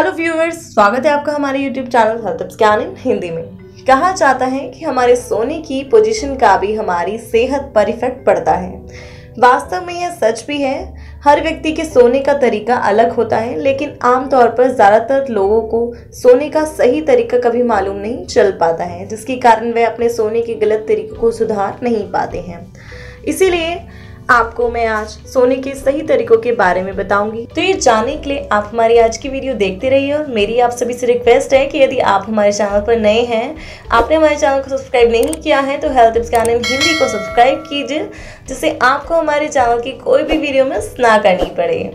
Hello viewers, स्वागत है आपका हमारे यूट्यूब चैनल हेल्थ टिप्स ज्ञान इन हिंदी में। कहा जाता है कि हमारे सोने की पोजीशन का भी हमारी सेहत पर इफेक्ट पड़ता है। वास्तव में यह सच भी है। हर व्यक्ति के सोने का तरीका अलग होता है, लेकिन आमतौर पर ज़्यादातर लोगों को सोने का सही तरीका कभी मालूम नहीं चल पाता है, जिसके कारण वे अपने सोने के गलत तरीकों को सुधार नहीं पाते हैं। इसीलिए आपको मैं आज सोने के सही तरीकों के बारे में बताऊंगी। तो ये जानने के लिए आप हमारी आज की वीडियो देखते रहिए और मेरी आप सभी से रिक्वेस्ट है कि यदि आप हमारे चैनल पर नए हैं, आपने हमारे चैनल को सब्सक्राइब नहीं किया है तो हेल्थ टिप्स ज्ञान इन हिंदी को सब्सक्राइब कीजिए, जिससे आपको हमारे चैनल की कोई भी वीडियो मिस ना करनी पड़े।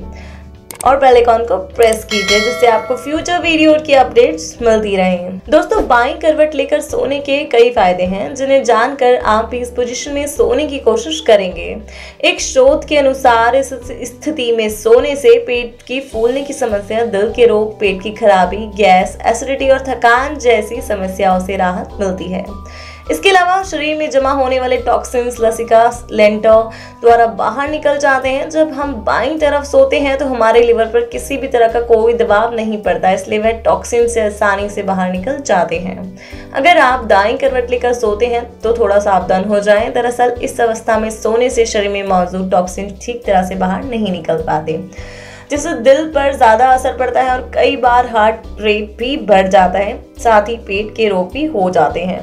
और बेल आइकॉन को प्रेस कीजिए, जिससे आपको फ्यूचर वीडियो की अपडेट्स मिलती रहें। दोस्तों, बाईं करवट लेकर सोने के कई फायदे हैं, जिन्हें जानकर आप इस पोजीशन में सोने की कोशिश करेंगे। एक शोध के अनुसार इस स्थिति में सोने से पेट की फूलने की समस्या, दिल के रोग, पेट की खराबी, गैस, एसिडिटी और थकान जैसी समस्याओं से राहत मिलती है। इसके अलावा शरीर में जमा होने वाले टॉक्सिन्स लसिका लेंटो द्वारा बाहर निकल जाते हैं। जब हम बाईं तरफ सोते हैं तो हमारे लिवर पर किसी भी तरह का कोई दबाव नहीं पड़ता, इसलिए वह टॉक्सिन से आसानी से बाहर निकल जाते हैं। अगर आप दाईं करवट लेकर सोते हैं तो थोड़ा सावधान हो जाएं। दरअसल इस अवस्था में सोने से शरीर में मौजूद टॉक्सिन ठीक तरह से बाहर नहीं निकल पाते, जिससे दिल पर ज्यादा असर पड़ता है और कई बार हार्ट रेट भी बढ़ जाता है। साथ ही पेट के रोग भी हो जाते हैं।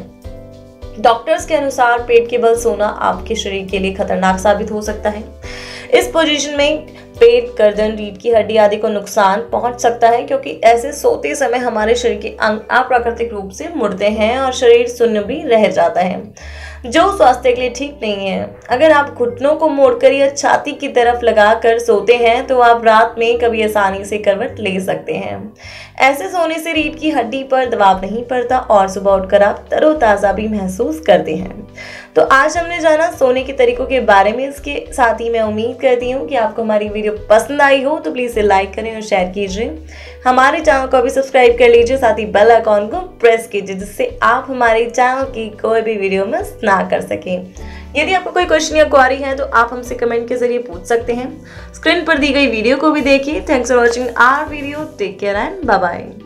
डॉक्टर्स के अनुसार पेट के बल सोना आपके शरीर के लिए खतरनाक साबित हो सकता है। इस पोजीशन में पेट, गर्दन, रीढ़ की हड्डी आदि को नुकसान पहुंच सकता है, क्योंकि ऐसे सोते समय हमारे शरीर के अंग अप्राकृतिक रूप से मुड़ते हैं और शरीर शून्य भी रह जाता है, जो स्वास्थ्य के लिए ठीक नहीं है। अगर आप घुटनों को मोड़कर या छाती की तरफ लगाकर सोते हैं तो आप रात में कभी आसानी से करवट ले सकते हैं। ऐसे सोने से रीढ़ की हड्डी पर दबाव नहीं पड़ता और सुबह उठकर आप तरोताज़ा भी महसूस करते हैं। तो आज हमने जाना सोने के तरीकों के बारे में। इसके साथ ही मैं उम्मीद करती हूँ कि आपको हमारी वीडियो पसंद आई हो, तो प्लीज़ इसे लाइक करें और शेयर कीजिए। हमारे चैनल को भी सब्सक्राइब कर लीजिए, साथ ही बेल आइकॉन को प्रेस कीजिए, जिससे आप हमारे चैनल की कोई भी वीडियो मिस ना कर सकें। यदि आपको कोई क्वेश्चन या क्वेरी है तो आप हमसे कमेंट के जरिए पूछ सकते हैं। स्क्रीन पर दी गई वीडियो को भी देखिए। Thanks for watching our video. Take care and bye bye.